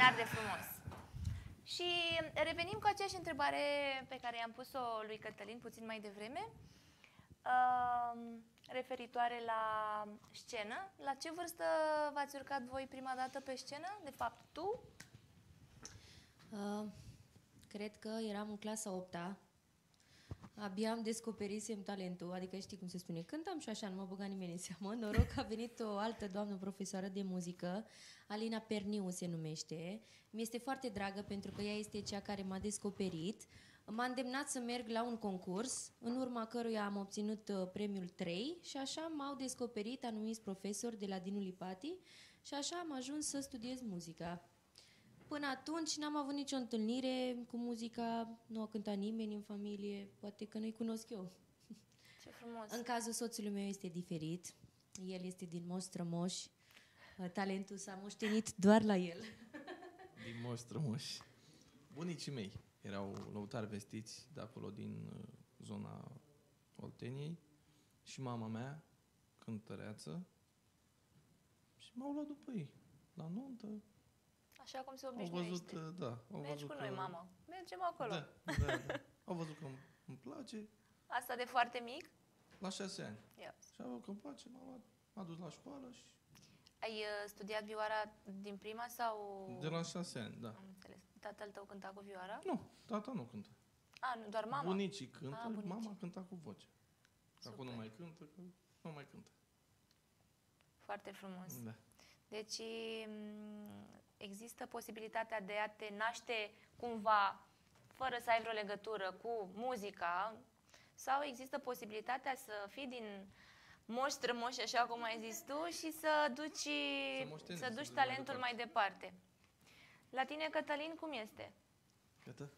extraordinar de frumos. Și revenim cu aceeași întrebare pe care i-am pus-o lui Cătălin puțin mai devreme, referitoare la scenă. La ce vârstă v-ați urcat voi prima dată pe scenă? De fapt, tu? Cred că eram în clasa 8-a. Abia am descoperisem talentul, adică știi cum se spune, cântam și așa, nu mă băga nimeni în seamă. Noroc că a venit o altă doamnă profesoară de muzică, Alina Perniu se numește. Mi-este foarte dragă pentru că ea este cea care m-a descoperit. M-a îndemnat să merg la un concurs, în urma căruia am obținut premiul 3 și așa m-au descoperit anumiți profesori de la Dinu Lipati și așa am ajuns să studiez muzica. Până atunci n-am avut nicio întâlnire cu muzica, nu a cântat nimeni în familie, poate că nu-i cunosc eu. Ce frumos! În cazul soțului meu este diferit, el este din Moș Strămoș, talentul s-a moștenit doar la el. Din Moș Strămoș. Bunicii mei erau lăutari vestiți de acolo, din zona Olteniei, și mama mea, cântăreață, și m-au luat după ei, la nuntă. Așa cum se Au obișnuiește. văzut, da. Mergi cu noi, mamă. Mergem acolo. Da. Au văzut că îmi place. Asta de foarte mic? La 6 ani. Ia. Și au văzut că îmi place, m-a dus la școală și... Ai studiat vioara din prima sau... De la 6 ani, da. Am înțeles. Tatăl tău cânta cu vioara? Nu, tata nu cântă. A, nu, doar mama? Bunicii cântă, bunicii. mama cânta cu voce. Super. Acum nu mai cântă, că nu mai cântă. Foarte frumos. Da. Deci există posibilitatea de a te naște cumva, fără să ai vreo legătură cu muzica, sau există posibilitatea să fii din Moș Strămoș, așa cum ai zis tu, și să duci talentul mai departe. La tine, Cătălin, cum este? Gata?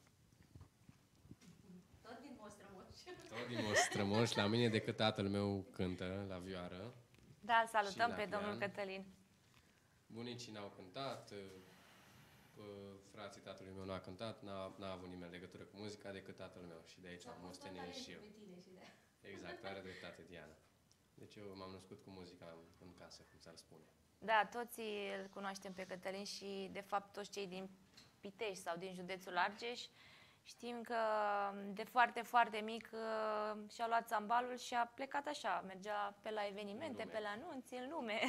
Tot din Moș Strămoș. Tot din Moș Strămoș. La mine decât tatăl meu cântă la vioară. Da, salutăm Și pe la domnul pian. Cătălin. Bunicii n-au cântat, frații tatălui meu n-a cântat, n-a avut nimeni legătură cu muzica decât tatăl meu. Și de aici am moștenit și eu. Exact, are dreptate Diana. Deci eu m-am născut cu muzica în casă, cum s-ar spune. Da, toți îl cunoaștem pe Cătălin și, de fapt, toți cei din Pitești sau din județul Argeș știm că de foarte, foarte mic și-a luat țambalul și a plecat așa, mergea pe la evenimente, pe la anunți, în lume.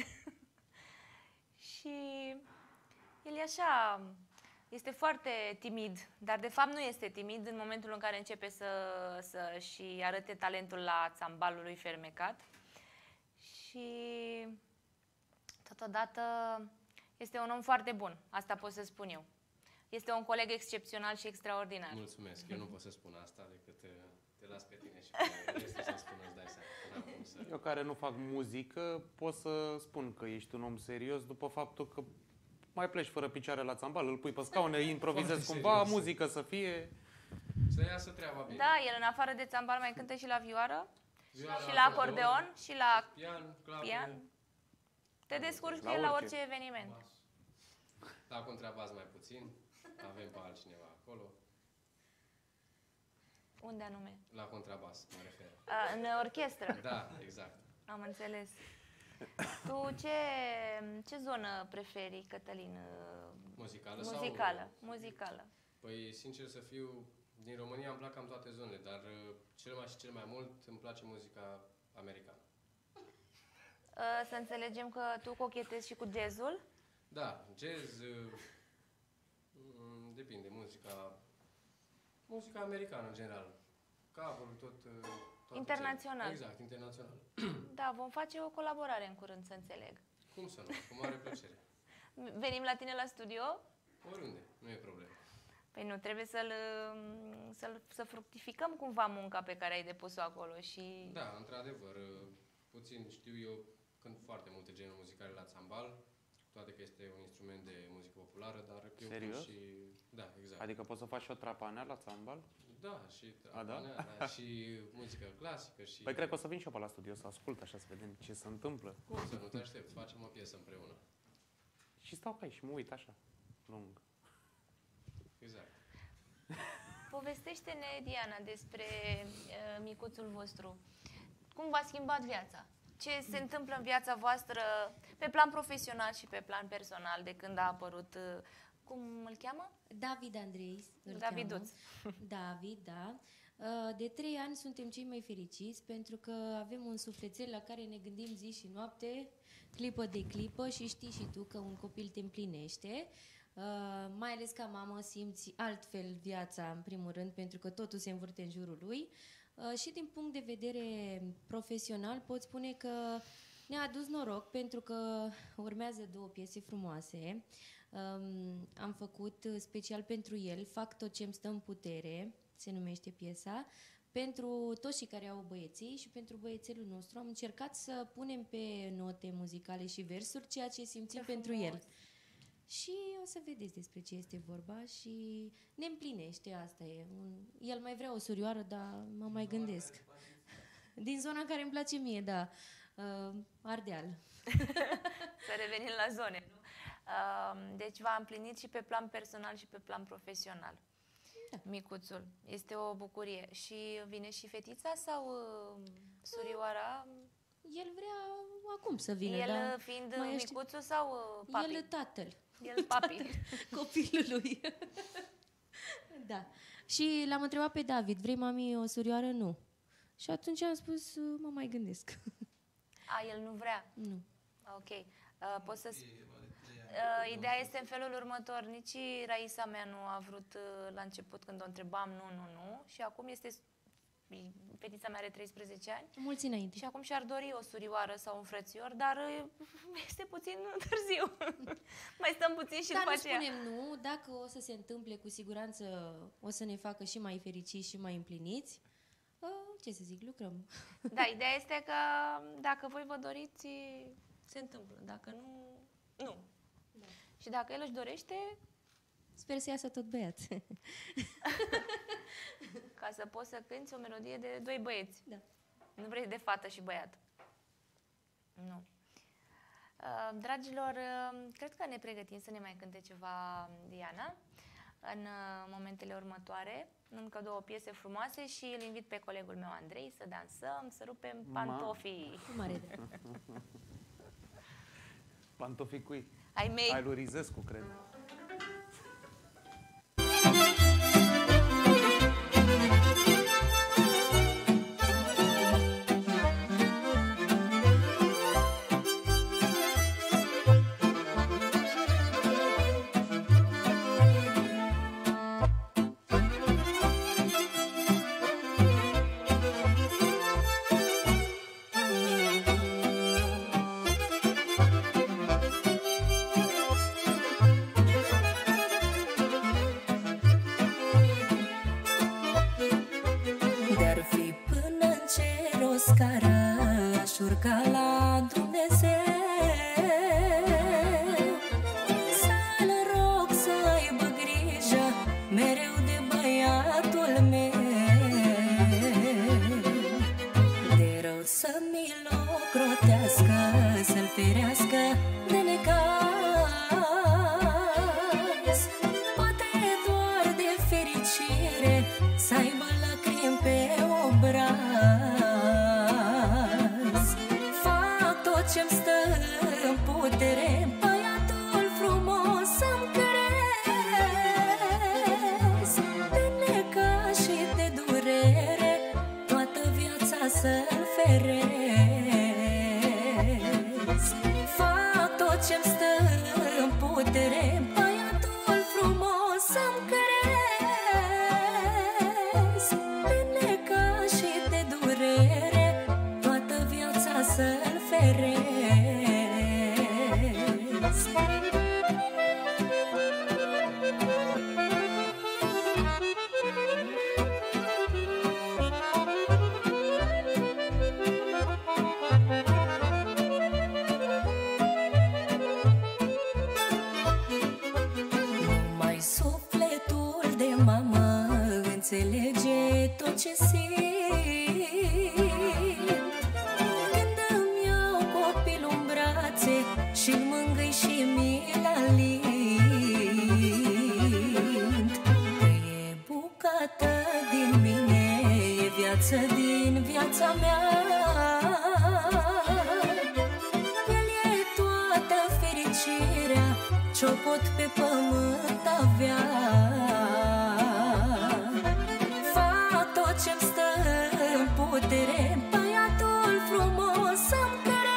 Și el e așa, este foarte timid, dar de fapt nu este timid în momentul în care începe să-și arate talentul la țambalul lui fermecat. Și totodată este un om foarte bun, asta pot să spun eu. Este un coleg excepțional și extraordinar. Mulțumesc, eu nu pot să spun asta decât te las pe tine și pe restul să spun, îți dai seama. Eu care nu fac muzică pot să spun că ești un om serios după faptul că mai pleci fără picioare la țambal, îl pui pe scaune, improvizezi cumva, serios. Muzică să fie... Să iasă treaba bine. Da, el în afară de țambal mai cântă și la vioară, Vioara, și la acordeon, și la pian. Te descurci cu el la orice eveniment. La contrabas mai puțin, avem pe altcineva acolo. Unde anume? La contrabas, mă refer. În orchestră? Da, exact. Am înțeles. Tu ce zonă preferi, Cătălin? Muzicală? Muzicală. Muzicală. Păi, sincer să fiu, din România îmi plac cam toate zonele, dar cel mai mult îmi place muzica americană. Să înțelegem că tu cochetezi și cu jazzul? Da, jazz, depinde, muzica americană în general. Cover, tot internațional. Exact, internațional. Da, vom face o colaborare în curând, să înțeleg. Cum să nu? Cu mare plăcere. Venim la tine la studio? Oriunde, nu e problemă. Păi nu, trebuie să fructificăm cumva munca pe care ai depus-o acolo și... Da, într-adevăr, puțin știu eu, cânt foarte multe genuri muzicale la țambal, toate că este un instrument de muzică populară, dar eu serios? Și... Da, exact. Adică poți să faci și o trapanea la țambal? Da, și trapanea, da? Și muzică clasică și... Păi cred că o să vin și eu pe la studio să ascult așa, să vedem ce se întâmplă. Cum să nu te aștept? Facem o piesă împreună. Și stau ca aici și mă uit așa, lung. Exact. Povestește-ne, Diana, despre micuțul vostru. Cum v-a schimbat viața? Ce se întâmplă în viața voastră, pe plan profesional și pe plan personal, de când a apărut cum îl cheamă? David Andrei îl Daviduț. cheamă. David, da. De 3 ani suntem cei mai fericiți pentru că avem un sufletel la care ne gândim zi și noapte, clipă de clipă, și știi și tu că un copil te împlinește. Mai ales ca mamă simți altfel viața, în primul rând, pentru că totul se învârte în jurul lui. Și din punct de vedere profesional pot spune că ne-a adus noroc pentru că urmează 2 piese frumoase. Am făcut special pentru el Fac tot ce-mi stă în putere, se numește piesa. Pentru toți cei care au băieții și pentru băiețelul nostru am încercat să punem pe note muzicale și versuri ceea ce simțim pentru el. Și o să vedeți despre ce este vorba și ne împlinește, asta e. El mai vrea o surioară, dar mă mai gândesc. Din zona care îmi place mie, da. Ardeal. Să revenim la zone, nu? Deci v-a împlinit și pe plan personal și pe plan profesional. Da. Micuțul. Este o bucurie. Și vine și fetița sau surioara? El vrea acum să vină. El dar fiind mai micuțul sau papi? El tatăl. El papi. Copilului. Da. Și l-am întrebat pe David, vrei mami o surioară? Nu. Și atunci am spus, mă mai gândesc. El nu vrea? Nu. Ok. Pot să ideea este în felul următor. Nici Raisa mea nu a vrut la început când o întrebam, nu. Și acum fetița mea are 13 ani. Mulți înainte. Și acum și-ar dori o surioară sau un frățior, dar este puțin târziu. Mai stăm puțin și dar după nu aceea. spunem nu, dacă o să se întâmple, cu siguranță o să ne facă și mai fericiți și mai împliniți. Ce să zic, lucrăm. Da, ideea este că dacă voi vă doriți, se întâmplă. Dacă nu, nu. Da. Și dacă el își dorește... Sper să iasă tot băiat. Ca să poți să cânti o melodie de 2 băieți. Da. Nu vrei de fată și băiat. Nu. Dragilor, cred că ne pregătim să ne mai cânte ceva, Diana, în momentele următoare. Încă 2 piese frumoase și îl invit pe colegul meu, Andrei, să dansăm, să rupem pantofii. Cu mare drag. Pantofii cui? Ai mei. Ai lui Rizescu, cred. urca la Dumnezeu, să-L rog să aibă grijă mereu de băiatul meu, de rău să mi-l ocrotească, să-l ferească de necaz, poate doar de fericire să aibă lacrimi pe obraz. Fac tot ce-mi stă în putere, băiatul frumos să-mi crezi, de necaz și de durere toată viața să-l ferez. Fac tot ce-mi stă în putere, băiatul frumos să-mi crezi, de necaz și de durere toată viața să-l ferez. Numai sufletul de mamă înțelege tot ce simt când îmi iau copilul ce-o pot pe pământ avea. Fac tot ce-mi stă în putere, băiatul frumos să-mi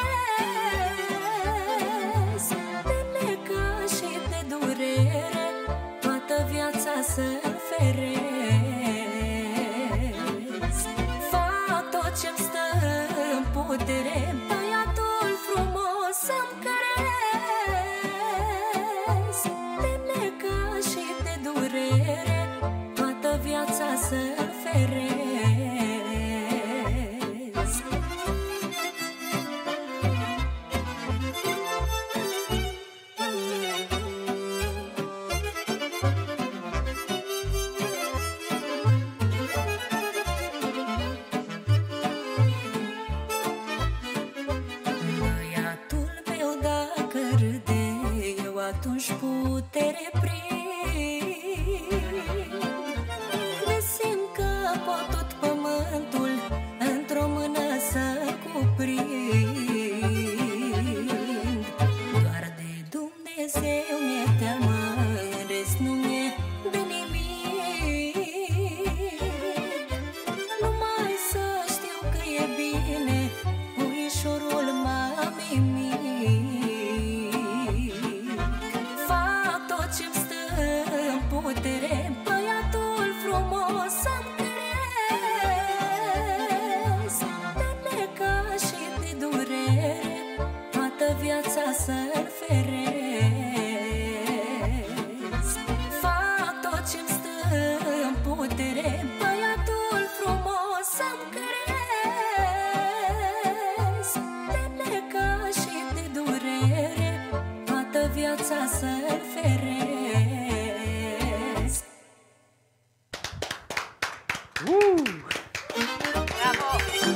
crezi. De necaz și de durere, toată viața să-mi ferez. Fac tot ce-mi stă în putere, băiatul frumos să-mi crezi. De necaz și de durere, toată viața să-mi ferez. Băiatul meu dacă râde, eu atunci putere prind. Simt că pot tot pământul într-o mână să cuprind. Doar de Dumnezeu mi-e teamă, în rest nu mi-e de nimic. Numai să știu că e bine, puișorul mami mic. Fac tot ce-mi stă în putere, băiatul frumos să-mi crezi. De necaz și de durere, toată viața să-mi ferez. Fac tot ce-mi stă în putere, băiatul frumos să-mi crezi. De necaz și de durere, toată viața să-mi ferez. Bravo!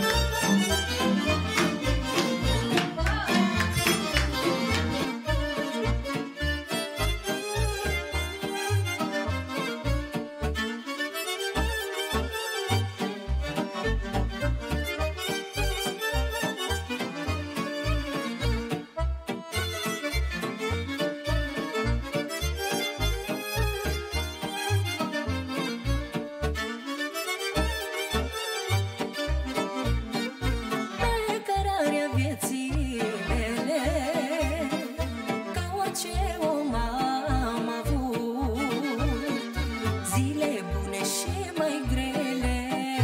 Pe cărarea vieții mele, ca orice om am avut zile bune și mai grele,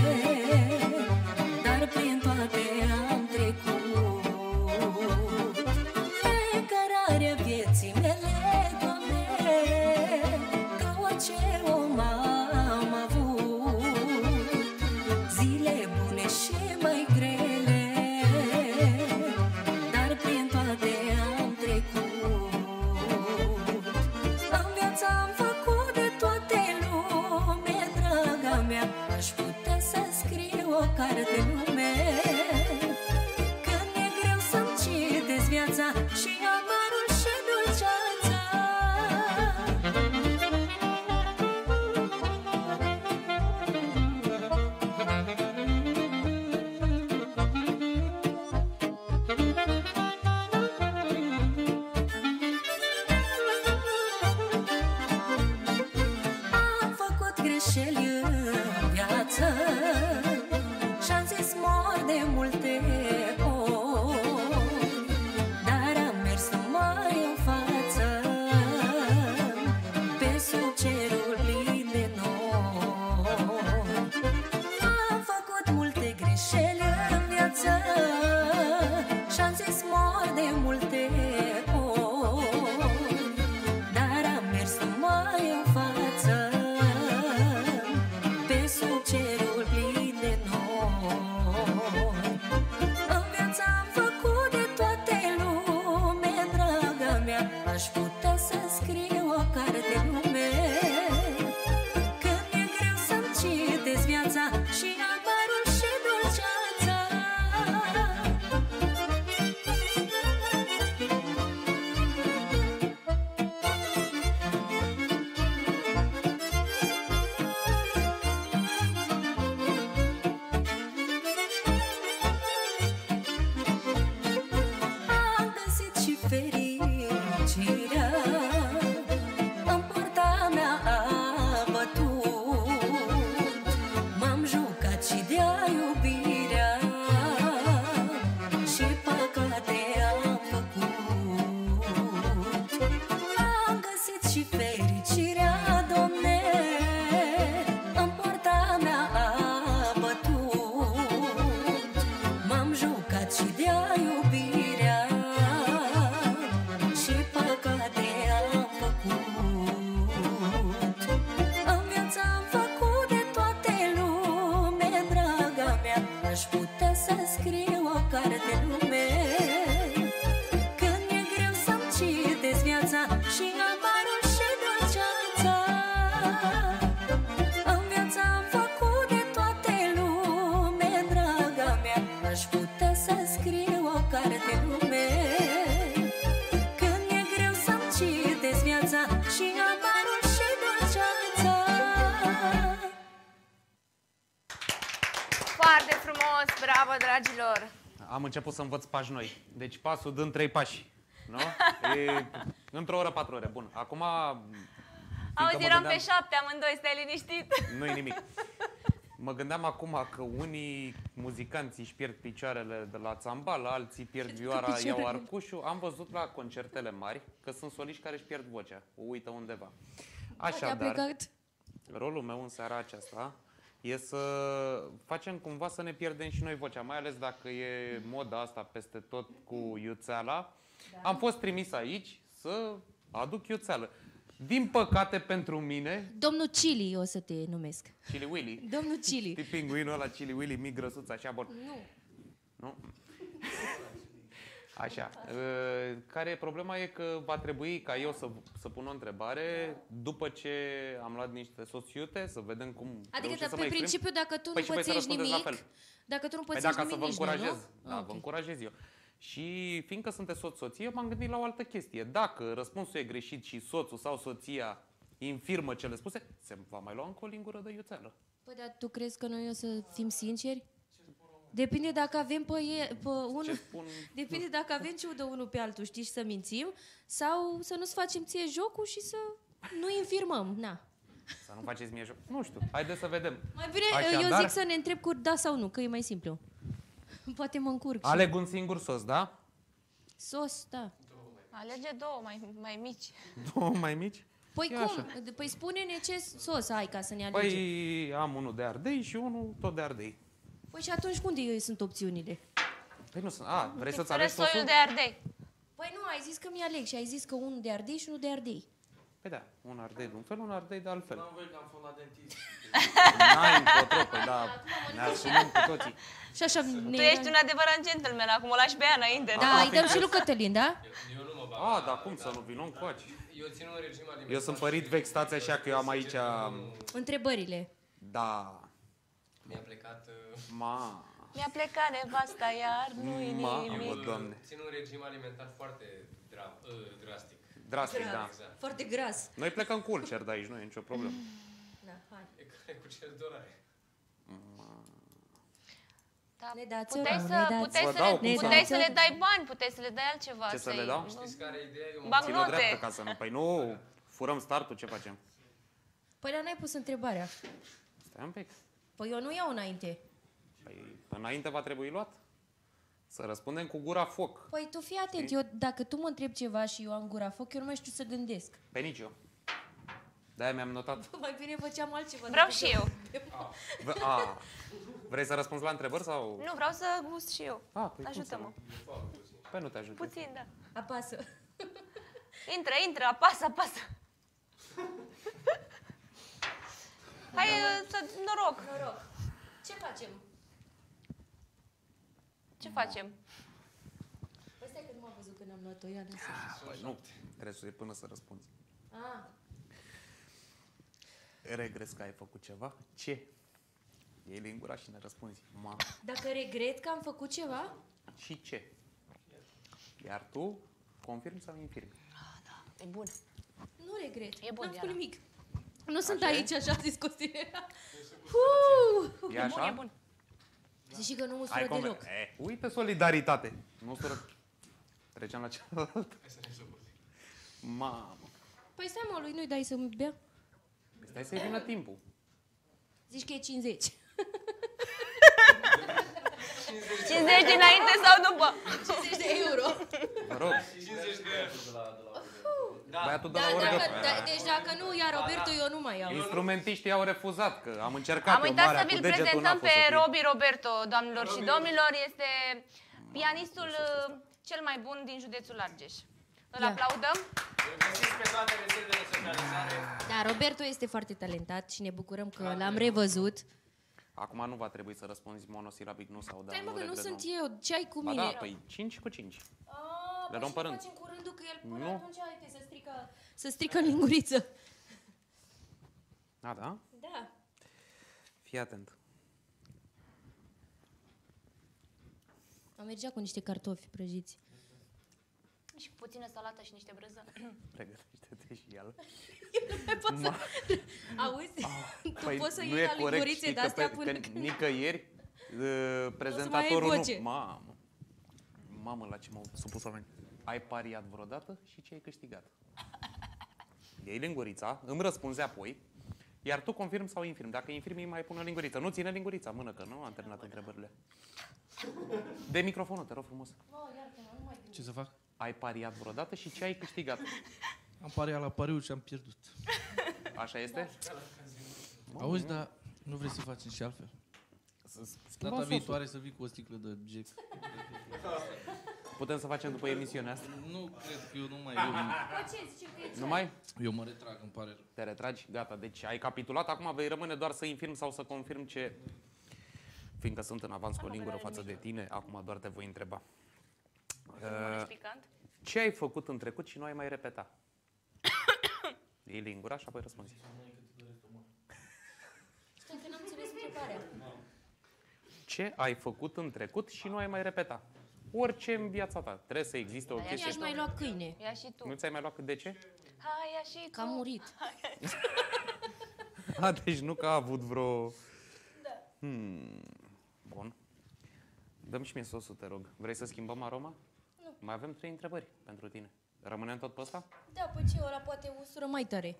dar prin toate am trecut. Pe cărarea vieții mele, Doamne, ca orice om am avut zile bune și mai grele, dar prin toate am trecut. În viața am făcut de toate lume, draga mea, aș putea să scriu o carte lume. Când e greu să-mi citesc viața și amarul și dulceața. Am făcut greșeli în viață și-am zis mor de multe ori, dar am mers mai în față, pe sub cerul plin de nori. Am făcut multe greșeli în viață și-am zis mor de multe ori, dar am mers mai în față, pe sub cerul plin de nori. În viața am făcut de toate lume, draga mea, aș putea să scriu o carte lume. Când e greu să-mi citesc viața și amarul și dulceața. carte lume. Când e greu să-mi citesc viața și amarul și dulceața. În viața am făcut de toate lume, draga mea. Aș putea să scriu o carte lume. Când e greu să-mi citesc viața și amarul și dulceața. Foarte frumos, bravo, dragilor! Am început să învăț pași noi. Deci pasul dând 3 pași. Nu? E într-o oră, 4 ore. Bun. Acum... Auzi, eram pe 7, amândoi, stai liniștit. Nu-i nimic. Mă gândeam acum că unii muzicanți își pierd picioarele de la țambal, alții pierd vioara, iau arcușul. Am văzut la concertele mari că sunt soliști care își pierd vocea. O uită undeva. Așadar, rolul meu în seara aceasta e să facem cumva să ne pierdem și noi vocea, mai ales dacă e moda asta peste tot cu iuțeala. Da. Am fost trimis aici să aduc iuțeală. Din păcate pentru mine... Domnul Chili o să te numesc. Chili Willy. Domnul Chili. Știi pinguinul ăla, Chili Willy, mic, grăsuț, așa, bun. Nu. Nu? Așa. Care problema e că va trebui ca eu să pun o întrebare după ce am luat niște soțiute, să vedem cum Adică pe principiu, dacă tu nu pățești nimic, dacă tu nu pățești dacă să vă încurajez. Da, okay. Vă încurajez eu. Și fiindcă sunteți soț-soție, m-am gândit la o altă chestie. Dacă răspunsul e greșit și soțul sau soția infirmă cele spuse, se va mai lua încă o lingură de iuțeală. Păi, dar tu crezi că noi o să fim sinceri? Depinde dacă avem pe unul. Depinde dacă avem ciudă unul pe altul, știi, și să mințim, sau să nu-ți facem ție jocul și să nu infirmăm. Na. Să nu faceți mie joc. Nu știu. Haideți să vedem. Mai bine, eu zic să ne întreb cu da sau nu, că e mai simplu. Poate mă încurc. Aleg un singur sos, da? Sos, da. Alege două mai mici. Două mai mici? Păi E cum? așa. Păi spune-ne ce sos ai ca să ne alegem. Păi am unul de ardei și unul tot de ardei. Păi și atunci unde sunt opțiunile? Păi nu sunt. A, vrei să-ți Fără alegi sosul? soiul de ardei. Păi nu, ai zis că mi-aleg și ai zis că unul de ardei și unul de ardei. Păi da, un ardei de un fel, un ardei de altfel. N-am voi că am fost la dentist. N-ai încotro, păi da, ne asumăm cu toții. Și așa Tu ești un adevărat gentleman, acum o lași pe ea înainte. Da, îi dăm și lui Cătălin, da? Eu nu mă bag. A, dar cum să nu vin, nu-mi coace. Eu țin un regim alimentar. Eu sunt părit vechi, stați așa că eu am aici... Întrebările. Da. Mi-a plecat... Mi-a plecat nevasta, iar nu-i nimic. Doamne. Țin un regim alimentar foarte drastic. Drastic, da. Exact. Foarte gras. Noi plecăm cu ulcer de aici, nu e nicio problemă. Da, hai. E care cu cel dorare. Da, Ne dați puteai o, să, ne dați. puteai Vă să, dau, le, cum să puteai nu? să le dai bani, puteai să le dai altceva. Ce să le dau? Știți care e ideea? Eu mă Bagnote. Ține-o dreaptă ca să nu... Păi nu, furăm startul, ce facem? Păi dar n-ai pus întrebarea. Stai un pic. Păi eu nu iau înainte. Păi înainte va trebui luat. Să răspundem cu gura foc. Păi tu fii atent, eu, dacă tu mă întrebi ceva și eu am gura foc, eu nu mai știu să gândesc. Pe nici eu. De-aia mi-am notat. Mai bine făceam altceva. Vreau și eu. Vrei să răspunzi la întrebări sau... Nu, vreau să gust și eu. Păi cum Ajută-mă. să nu? Păi nu te ajut. Puțin, da. Apasă. Intră, apasă. Hai să... Noroc. Ce facem? Ce facem? Păi stai că nu m-am văzut când am luat-o, ia lasă. Păi nu, trebuie să până să răspunzi. Ah. Regrezi că ai făcut ceva? Ce? Iei lingura și ne răspunzi. Dacă regret că am făcut ceva? Și ce? Iar tu confirmi sau infirmi? E bun. Nu regret. E bun, N-am făcut Diana. nimic. Nu sunt Așa e? aici, așa zis Costinera. E așa? E bun. Zici și că nu mustră deloc. Uite solidaritate. Nu sură. Trecem la cealaltă. Mamă. Păi stai mă, lui nu-i dai să-mi bea? Stai să-i vină timpul. Zici că e 50. 50 dinainte sau după? 50 de euro. Vă rog. 50 de euro. Băiatul de Da, la orgă. deci dacă nu ia Roberto, eu nu mai iau. Instrumentiștii au refuzat, că am încercat Am eu uitat marea să cu vi-l degetul, n-a prezentăm fost pe să fie. Robi Roberto, doamnelor și domnilor. Este pianistul cel mai bun din județul Argeș. Îl Ia. aplaudăm. Îl găsiți pe toate rețelele de socializare. Da, Roberto este foarte talentat și ne bucurăm că l-am revăzut. Acum nu va trebui să răspunzi monosilabic nu sau da. Stai mă, că nu regret, sunt eu. Ce ai cu Ba mine? da, păi 5 cu 5. Le luăm pe rând. facem cu rândul, că el până Nu. atunci, uite, să strică în linguriță. A, da? Da. Fii atent. Am mergea cu niște cartofi prăjiți. Și cu puțină salată și niște brânză. Pregătește-te și el. Auzi? Tu poți să Păi nu iei e la corect, lingurițe știi de-astea că până nicăieri mai prezentatorul ai nu... voce. Mamă, la ce m-au supus oameni. Ai pariat vreodată și ce ai câștigat? Iei lingurița, îmi răspunzi apoi, iar tu confirmi sau infirmi. Dacă infirmi, îi mai pune linguriță. Nu ține lingurița, mână, că nu am terminat întrebările. De microfonul, te rog frumos. Ce să fac? Ai pariat vreodată și ce ai câștigat? Am pariat la pariu și am pierdut. Așa este? Auzi, dar nu vrei să facem și altfel? Data viitoare să vii cu o sticlă de Jack. Putem să facem după emisiunea asta? Nu cred că eu nu mai... Nu mai? Eu mă retrag, îmi pare rău. Te retragi? Gata. Deci ai capitulat. Acum vei rămâne doar să infirm sau să confirm ce... Fiindcă sunt în avans cu o lingură față de tine, acum doar te voi întreba. Mănânci picant? Ce ai făcut în trecut și nu ai mai repeta? Iei lingura și apoi răspunzi. Stai că n-am înțeles întrebarea. Ce ai făcut în trecut și nu ai mai repeta? Orice în viața ta. Trebuie să existe o Ia chestie. aș mai lua câine. Ia și tu. Nu ți-ai mai luat cât de ce? Hai, ia și tu. Că a murit. A, deci nu că a avut vreo... Da. Bun. Dă-mi și mie sosul, te rog. Vrei să schimbăm aroma? Nu. Mai avem 3 întrebări pentru tine. Rămânem tot pe ăsta? Da, pe ce ora poate usură mai tare?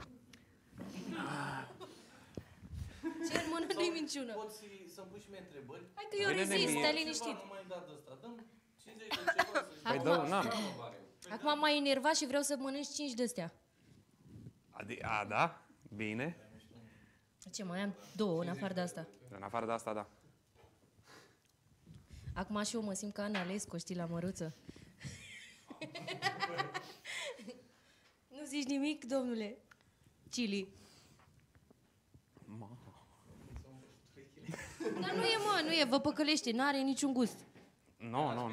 Ce în mână nu-i minciună. Poți să-mi pui și mie întrebări? Hai că eu Bine, rezist, mie. stai liniștit. Nu mai dat ăsta. Dăm 50 de ceva să... Păi dă, n-am. Acum m-am mai enervat și vreau să mănânci 5 de-astea. A, da? Bine. Ce, mai am 2 în afară de asta. În afară de asta, da. Acum și eu mă simt ca Ana Lesco, știi, la măruță. Nu zici nimic, domnule? Chili. Dar nu e, mă, nu e, vă păcălește, n-are niciun gust. Nu.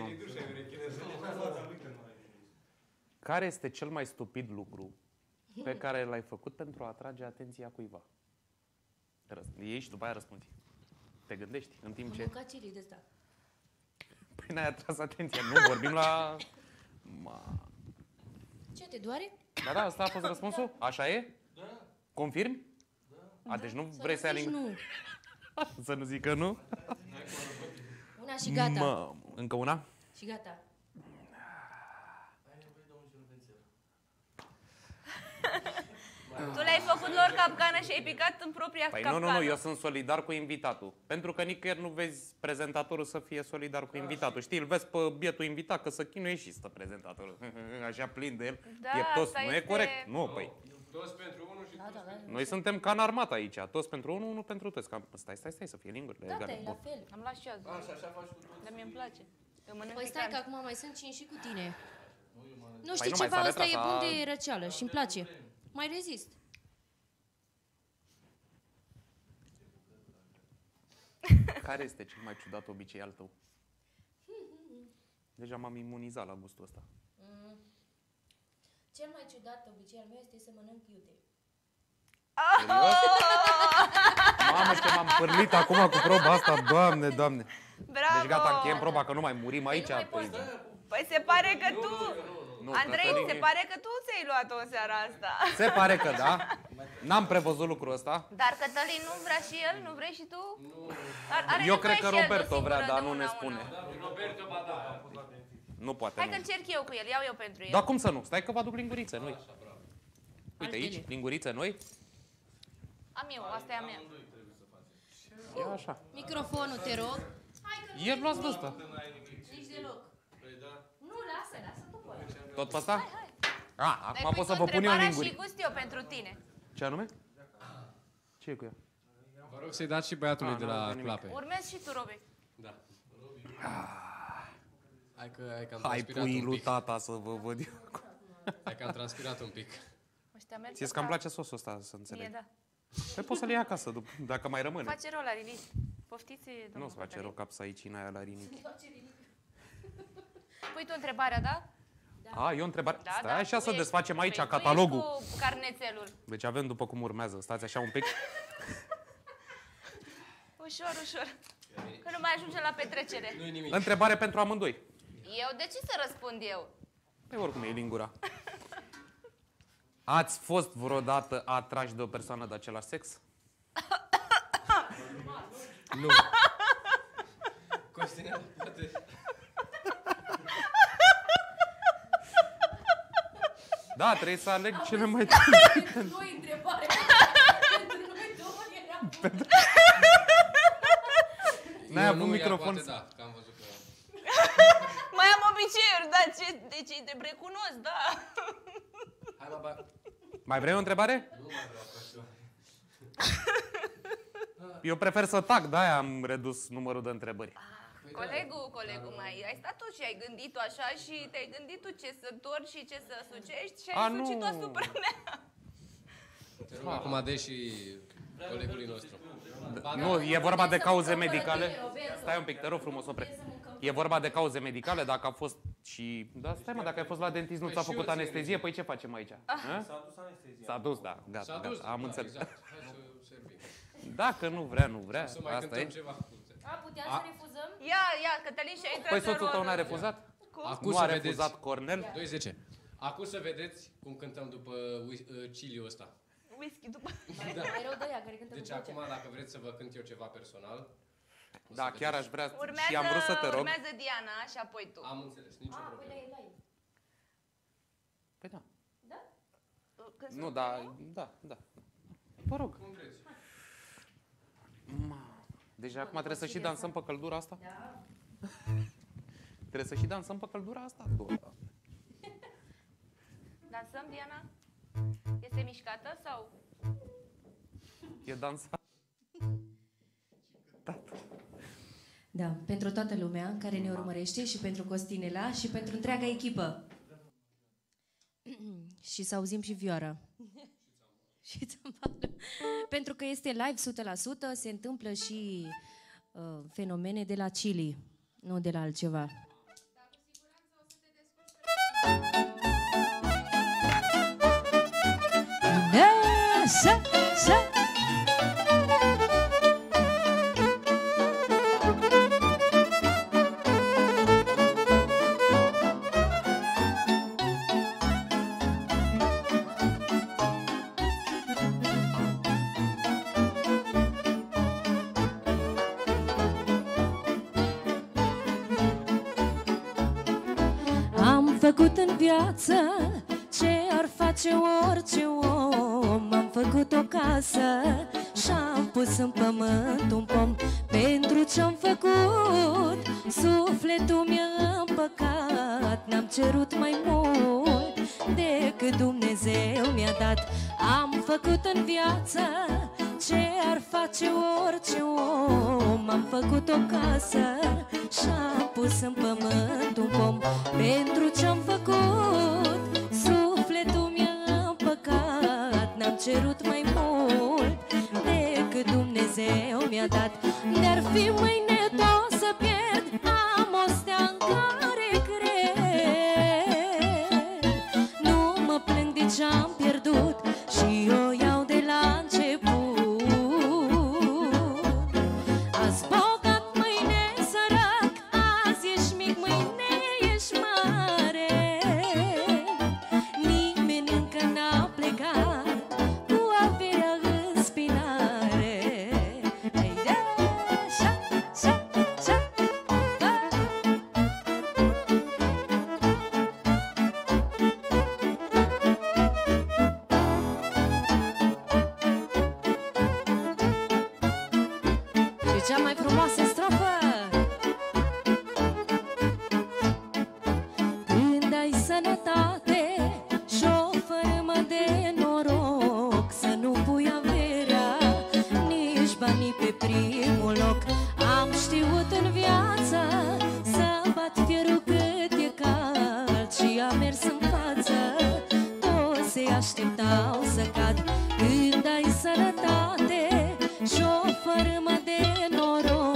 Care este cel mai stupid lucru pe care l-ai făcut pentru a atrage atenția cuiva? Iei și după aia răspunzi. Te gândești în timp Am ce... mâncat chili de ăsta. Păi n-ai atras atenția. Nu, vorbim la... Ce, te doare? Da, asta a fost răspunsul? Așa e? Da. Confirmi? Da. A, deci nu vrei să ia Zici lingura? nu. Să nu zic că nu? Una și gata. Mă, încă una? Și gata. Tu le-ai făcut lor capcană și ai picat în propria Păi capcană. nu, eu sunt solidar cu invitatul. Pentru că nicăieri nu vezi prezentatorul să fie solidar cu invitatul. Știi, îl vezi pe bietul invitat că să chinuie și stă prezentatorul. Așa plin de el. Da, E toți. asta Nu e este- corect. Nu, păi. Toți pentru unul și toți pentru... Noi suntem ca în armată aici. Toți pentru unul, unul pentru toți. Cam... Stai, să fie lingurile. Gata, egale. e la Bun. fel. Am luat și eu. Așa faci cu toți. Dar mie îmi place. Eu mănânc Păi stai că picant. acum mai sunt 5 și cu tine. Nu știi Păi nu, mai ceva, s-a ăsta e retras, bun a- de răceală și îmi place. Mai rezist. Care este cel mai ciudat obicei al tău? Deja m-am imunizat la gustul ăsta. Cel mai ciudat obicei al meu este să mănânc iute. Serios? Mamă, ce m-am pârlit acum cu proba asta. Doamne. Bravo! Deci gata, încheiem proba, că nu mai murim aici. nu mai Păi, Păi se pare că tu... nu, Andrei, Cătălin, se pare că tu ți-ai luat-o în seara asta. Se pare că da. N-am prevăzut lucrul ăsta. Dar Cătălin nu vrea și el? Nu vrei și tu? Are Eu nevoie cred că și el de o Roberto vrea, singură, dar de nu ne una, spune. una. Roberto, ba da. Nu poate, Hai că nu. încerc eu cu el, iau eu pentru el. Dar cum să nu? Stai că vă aduc lingurițe noi. Uite aici, Altele. lingurițe noi. Am eu, asta e a mea. Ia așa. Microfonul, te rog. Hai că Ieri luați de ăsta. nici deloc. Nu, lasă tu pe aia. Tot pe ăsta? A, Dai, acum pui pot să tu vă pun eu întrebarea linguri. și gust eu pentru tine. Ce anume? Ce e cu ea? Vă rog să-i dați și băiatului de n-am la văzut nimic. clape. Urmezi și tu, Robi. Da. Hai că am Hai transpirat pui un lui pic. tata să vă văd eu. Hai că am transpirat un pic. Ăștia merg Ție pe că îmi cap. place sosul ăsta, să Mie, înțeleg. da. Păi poți să le iei acasă, dacă mai rămâne. Face rola, Lili. Poftiți, Nu-ți domnul face Cătălin. rău capsaicina aia la rinichi. Pui tu întrebarea, da? A, e o întrebare. Da, Stai da, așa tu să ești- desfacem aici păi tu catalogul. ești cu carnețelul. Deci avem după cum urmează. Stați așa un pic. Ușor, ușor. Că nu mai ajungem la petrecere. Nu e nimic. Întrebare pentru amândoi. Eu? De ce să răspund eu? Păi oricum e lingura. Ați fost vreodată atrași de o persoană de același sex? Nu. Costinel, poate... Da, trebuie să aleg cele mai... Noi întrebare. Pentru noi două era. N-ai Eu avut nu, ea microfon poate să- da, că am văzut că... Mai am obiceiuri, da, deci îi trebuie recunosc, da. Hai, baba. Mai vrei o întrebare? Nu mai vreau așa. Eu prefer să tac, de-aia am redus numărul de întrebări. Colegul, mai ai stat tu și ai gândit-o așa și te-ai gândit tu ce să torci și ce să sucești și A, ai nu. sucit-o asupra mea. Te rog acum, deși colegului nostru. Ba, Nu, da. e vorba de cauze mâncăm medicale. fără tine, Roberto. Stai un pic, te rog frumos, opre. E vorba de cauze medicale, dacă a fost și... Da, stai mă, dacă ai fost la dentist, nu Păi ți-a și făcut eu țin anestezie, păi ce facem aici? A? S-a dus anestezia. S-a dus, da, gata, S-a dus, gata, am da, înțeles. exact. Hai să servim. Dacă nu vrea, nu vrea, Să mai asta cântăm e. ceva. A, puteam să refuzăm? Ia, Cătălin și-a intrat Păi în soțul tău rol. n-a refuzat? Acum Nu să a vedeți. refuzat Cornel? 2-10. Acum să vedeți cum cântăm după chili-ul ăsta. Whisky după. Da. Mai rău de ea, care cântă Deci cu vocea. acum, dacă vreți să vă cânt eu ceva personal... o să Da, chiar aș vedeți. vrea Urmează, și am vrut să te rog. urmează Diana și apoi tu. Am înțeles, nicio A, păi problemă. la live. Păi da. Când Nu, da. Vă rog. Cum vreți? Deci acum trebuie să și dansăm pe căldura asta? Da. Trebuie să și dansăm pe căldura asta? Dansăm, Diana? Este mișcată sau? E dansat. Da, pentru toată lumea care ne urmărește și pentru Costinela și pentru întreaga echipă. Și să auzim și vioara. Și țambală. Pentru că este live 100%, se întâmplă și fenomene de la Chili, nu de la altceva. Am făcut în viață ce ar face orice om. Am făcut o casă și-am pus în pământ un pom. Pentru ce-am făcut, sufletul mi-a împăcat. N-am cerut mai mult decât Dumnezeu mi-a dat. Am făcut în viață ce ar face orice om. Am făcut o casă și-am pus în pământ un pom. Pentru ce-am făcut, sufletul mi-a împăcat. N-am cerut mai mult decât Dumnezeu mi-a dat. De-ar fi mâine tot să pierd, am o stea în care cred. Nu mă plâng de ce-am pierdut și o iau de la început. Azi bogat, mâine sărac, azi ești mic, mâine ești mare. Nimeni încă n-a plecat cu averea în spinare. Hai de așa, așa, așa, ha! Și cea mai frumoasă strofă. Când ai sănătate și o fărâmă de noroc, să nu pui averea, nici banii pe primul loc. Am știut în viață să bat fierul cât e cald și am mers în față, toți se așteptau să cad. Când ai sănătate și o fărâmă de noroc,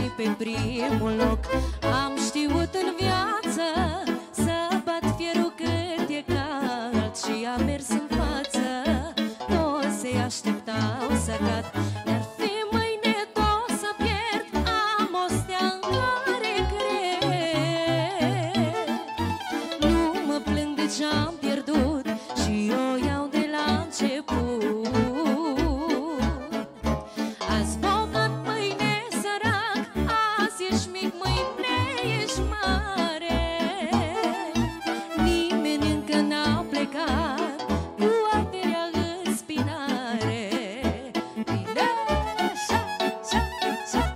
pe primul loc. Am știut în viață să bat fierul cât e cald și am mers în față, toți se așteptau să cad. Dar fi mâine tot să pierd, am o stea în care cred. Nu mă plâng de ce-am pierdut și o iau de la început. Azi bogat, mâine sărac, azi ești mic, mâine ești mare. Nimeni încă n-a plecat cu averea în spinare. Bine, șa, șa, șa,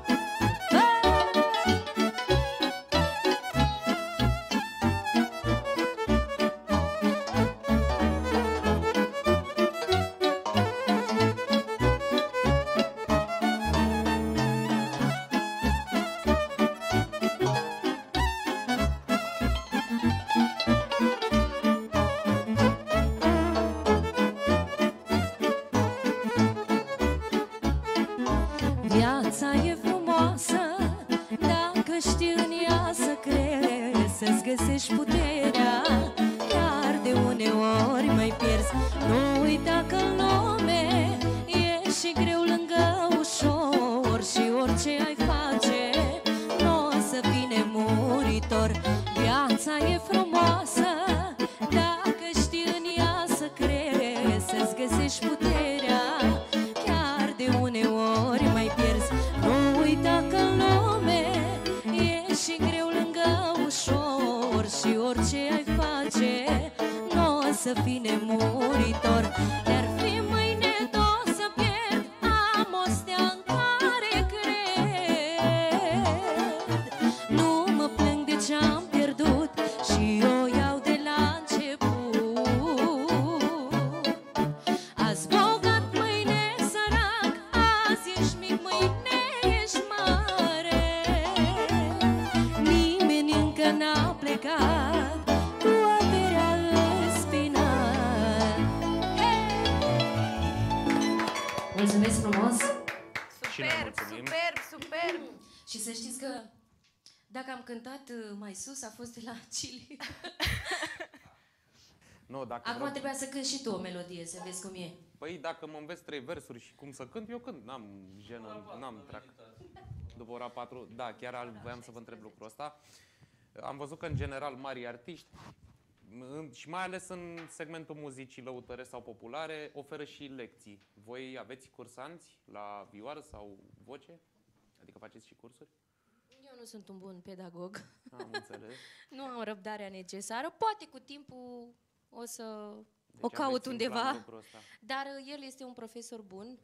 viața e frumoasă dacă știi în ea să crezi, să-ți găsești puterea, chiar de uneori mai pierzi. Nu uita că în lume e și greu lângă ușor și orice ai face n-o să fii nemuritor. Viața e frumoasă dacă știi în ea să crezi, să-ți găsești puterea, chiar de uneori mai pierzi. Nu uita că în lume e și greu lângă ușor și orice ai face n-o să fii nemuritor. Dar fi mâine tot să pierd, am o stea în care cred. Nu mă plâng de ce-am pierdut și o iau de la început. Azi bogat, mâine sărac, azi ești mic, mâine ești mare. Nimeni încă n-a plecat cu averea în spinar. Mulțumesc frumos! Și noi Superb, mulțumim. superb, superb! Și să știți că dacă am cântat mai sus, a fost de la Chile. Nu, dacă Acum vreau... trebuia să cânti și tu o melodie, să vezi cum e. Păi dacă mă înveți 3 versuri și cum să cânt, eu cânt. N-am jenă, n-am trac. După ora 4, da, chiar voiam să vă întreb lucrul ăsta. Am văzut că, în general, mari artiști, și mai ales în segmentul muzicii lăutăre sau populare, oferă și lecții. Voi aveți cursanți la vioară sau voce? Adică faceți și cursuri? Eu nu sunt un bun pedagog. Am înțeles. Nu am răbdarea necesară. Poate cu timpul o să Deci o caut aveți în plan undeva. lucrul ăsta. Dar el este un profesor bun,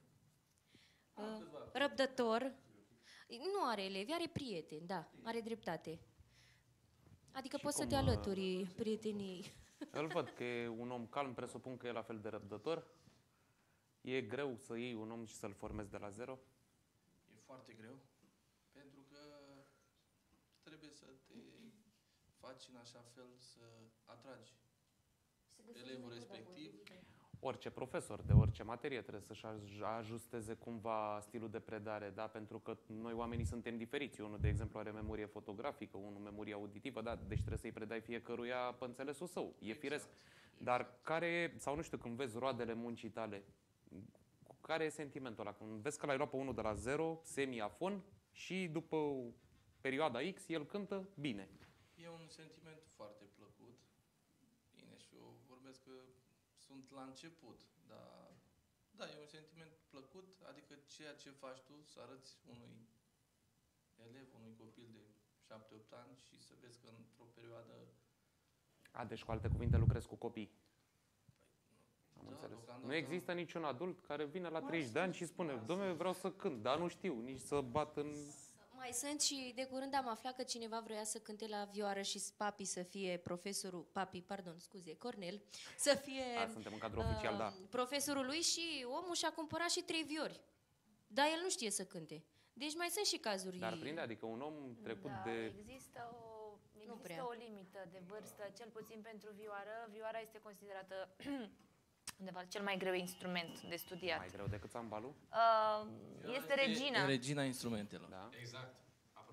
răbdător. Nu are elevi, are prieteni, da, are dreptate. Adică Și poți să cum, te alături prietenii. Îl văd că e un om calm, presupun că e la fel de răbdător. E greu să iei un om și să-l formezi de la zero? E foarte greu, pentru că trebuie să te faci în așa fel să atragi elevul respectiv. Orice profesor de orice materie trebuie să-și ajusteze cumva stilul de predare, da? Pentru că noi oamenii suntem diferiți. Unul, de exemplu, are memorie fotografică, unul memorie auditivă, da? Deci trebuie să-i predai fiecăruia pe înțelesul său. E firesc. Dar care, sau nu știu, când vezi roadele muncii tale, care e sentimentul ăla? Când vezi că l-ai luat pe unul de la zero, semi-afon, și după perioada X, el cântă bine. E un sentiment foarte plăcut. Bine, și eu vorbesc că sunt la început, dar da, e un sentiment plăcut, adică ceea ce faci tu, să arăți unui elev, unui copil de 7-8 ani și să vezi că într-o perioadă... Deci cu alte cuvinte lucrezi cu copii. Am Da, înțeles. deocamdată Nu există niciun adult care vine la 30 de ani și spune: dom'le, vreau să cânt, dar nu știu, nici să bat în... Mai sunt și de curând am aflat că cineva vrea să cânte la vioară și papi să fie profesorul, Cornel, să fie Suntem în cadrul oficial, da. profesorul lui și omul și-a cumpărat și 3 viori. Dar el nu știe să cânte. Deci mai sunt și cazuri. Dar prinde, adică un om trecut Da, de... există prea. o limită de vârstă, cel puțin pentru vioară. Vioara este considerată undeva cel mai greu instrument de studiat. Mai greu decât țambalul? Este regina. E regina instrumentelor. Da. Exact.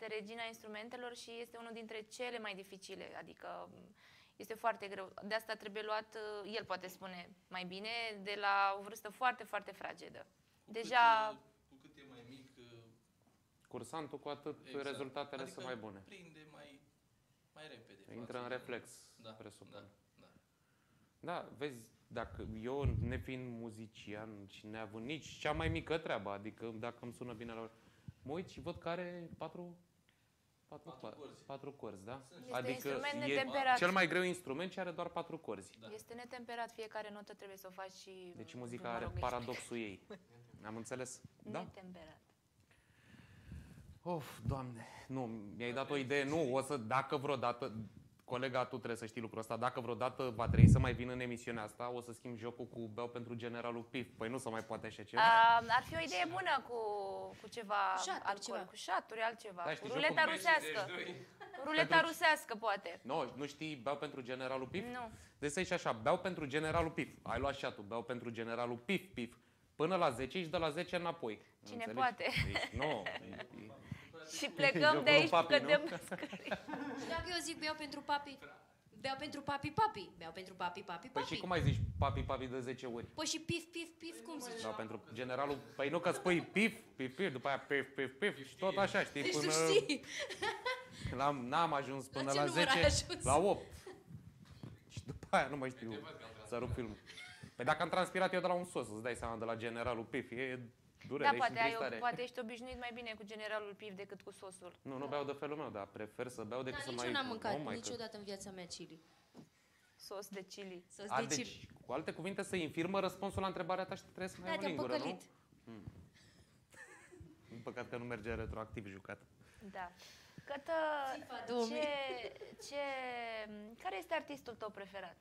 regina instrumentelor și este unul dintre cele mai dificile, adică este foarte greu. De asta trebuie luat, el poate spune mai bine, de la o vârstă foarte, foarte fragedă. Cu cât e mai mic, Cursantul, cu atât rezultatele sunt mai bune. Prinde mai repede. Intră în reflex, Da, presupun. da. Da, vezi, dacă eu, nefiind muzician și neavând nici cea mai mică treabă, adică dacă îmi sună bine la... Mă uit și văd că are patru corzi, da? Este Adică instrument e netemperat. cel mai greu instrument și are doar 4 corzi. Da. Este netemperat, fiecare notă trebuie să o faci și... Deci muzica are paradoxul ei. Am înțeles? Da? Netemperat. Of, Doamne, nu, mi-ai dat o idee, nu, o să, dacă vreodată, colega, tu trebuie să știi lucrul ăsta, dacă vreodată va trebui să mai vin în emisiunea asta, o să schimb jocul cu Beau pentru generalul Pif. Păi nu se mai poate așa ceva. Ar fi o idee bună cu ceva Șaturi, alcool, ceva. cu șaturi, altceva, Da, cu știi, ruleta jocul rusească. Ruleta rusească, poate. Nu știi Beau pentru generalul Pif? Nu. Deci să așa, Beau pentru generalul Pif. Ai luat șatul, Beau pentru generalul Pif, Pif. Până la 10 și de la 10 înapoi. Cine Înțelegi? poate. Deci, nu. Și plecăm Jocul de aici, lui Papi, cădem. Și dacă eu zic beau pentru papi, beau pentru papi, papi, beau pentru papi, papi, Păi papi. și cum ai zici papi, papi de 10 ori? Păi și pif, pif, pif, cum zici? Da, pentru generalul... Păi nu că spui pif, pif, pif, după aia pif, pif, pif și tot așa, știi, Deci tu până... știi. N-am ajuns până ce la număr ai 10, ajuns? la 8. Și după aia nu mai știu să rup filmul. Păi dacă am transpirat eu de la un sos, îți dai seama, de la generalul Pif, e durere Da, și întristare. poate ești obișnuit mai bine cu generalul Pif decât cu sosul. Nu beau de felul meu, dar prefer să beau decât Da, să nici mai... eu n-am mâncat Oh my God. niciodată în viața mea chili. Sos de chili. Sos A, de chili. deci, cu alte cuvinte, să infirmă răspunsul la întrebarea ta și trebuie să mai Da, ai o te-am lingură, păcălit. nu? În păcat că nu merge retroactiv jucat. Da. Cătă, FIFA 2000. care este artistul tău preferat?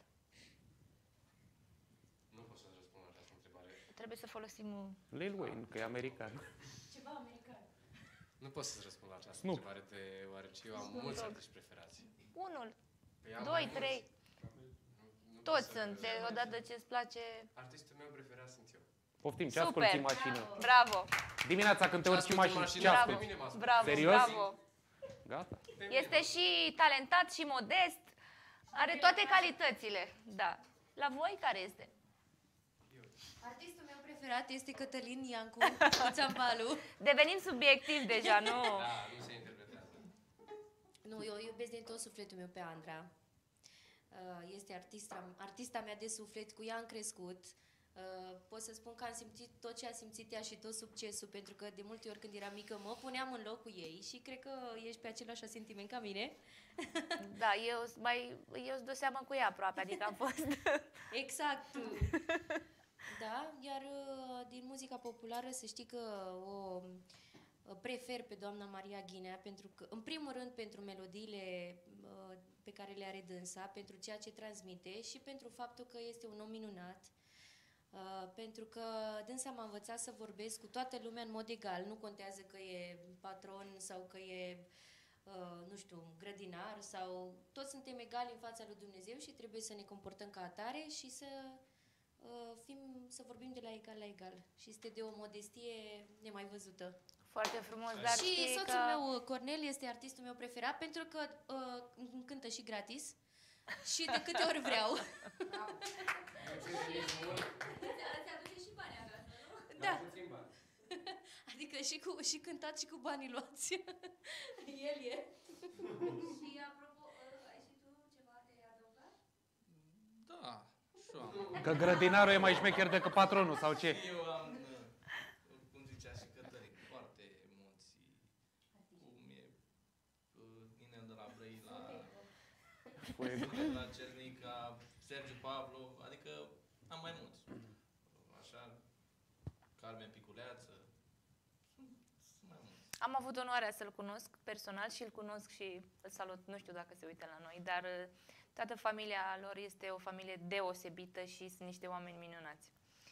Nu pot să-ți răspund la această întrebare. Trebuie să folosim... Lil Wayne, că e american. Ceva american. Nu pot să-ți răspund la această Snoop. întrebare, deoarece eu am mulți artiști preferați. Unul, Păi am 2, mai 3, Nu pot toți să- sunt. Odată ce îți place... Artistul meu preferat sunt eu. Poftim, ce Super. asculti în mașină? Bravo, Dimineața când te urci în Ascult în mașină, ce mașină, bravo, asculti? Pe mine mă ascult. bravo, Serios? bravo. Gata. Este și talentat și modest. Are toate calitățile. Da. La voi care este? Artistul meu preferat este Cătălin Iancu, Țambalu. Devenim subiectiv deja, nu? Da, nu se interpretează. Nu, eu iubesc din tot sufletul meu pe Andra. Este artista mea de suflet, cu ea am crescut. Pot să spun că am simțit tot ce a simțit ea și tot succesul, pentru că de multe ori când eram mică mă puneam în locul ei și cred că ești pe același sentiment ca mine. Da, eu îți dau seama cu ea aproape, adică am fost... Exact. Da, iar din muzica populară să știi că o prefer pe doamna Maria Ghinea, pentru că, în primul rând, pentru melodiile pe care le are dânsa, pentru ceea ce transmite și pentru faptul că este un om minunat. Pentru că dânsa m-a învățat să vorbesc cu toată lumea în mod egal. Nu contează că e patron sau că e, nu știu, grădinar sau... Toți suntem egali în fața lui Dumnezeu și trebuie să ne comportăm ca atare și să vorbim de la egal la egal. Și este de o modestie nemai văzută. Foarte frumos, dar Și știi soțul că... meu, Cornel, este artistul meu preferat pentru că îmi cântă și gratis și de câte ori vreau. Da. Adică și cântat și cu banii luați. El e. Și apropo, ai și tu ceva de adăugat? Da, și eu am. Că grădinarul e mai șmecher decât patronul, sau ce? Eu am, cum zicea și Cătălin, foarte mulți, cum e Ninel de la Brăila, la Cernica, Sergiu Pablo, adică am mai mulți. Așa, Carmen Piculeață, sunt mai mulți. Am avut onoarea să-l cunosc personal și îl cunosc și îl salut, nu știu dacă se uită la noi, dar toată familia lor este o familie deosebită și sunt niște oameni minunați.